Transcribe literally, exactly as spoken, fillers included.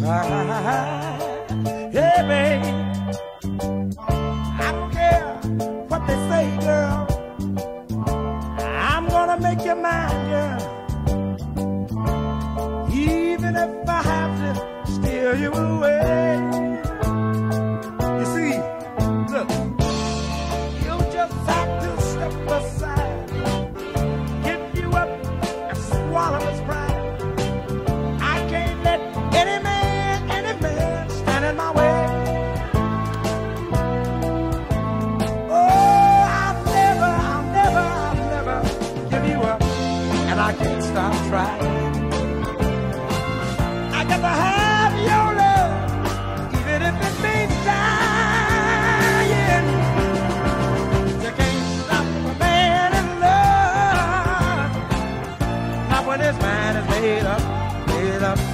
Hey, babe, I don't care what they say, girl. I'm gonna make you mine, girl. Even if I have to steal you away. You see, look, you just have to step aside, give you up and swallow his pride. I can't let any man, any man stand in my way. Oh, I'll never, I'll never, I'll never give you up, and I can't stop trying. I got to have your love, even if it means dying. You can't stop a man in love, not when his mind is made up, made up.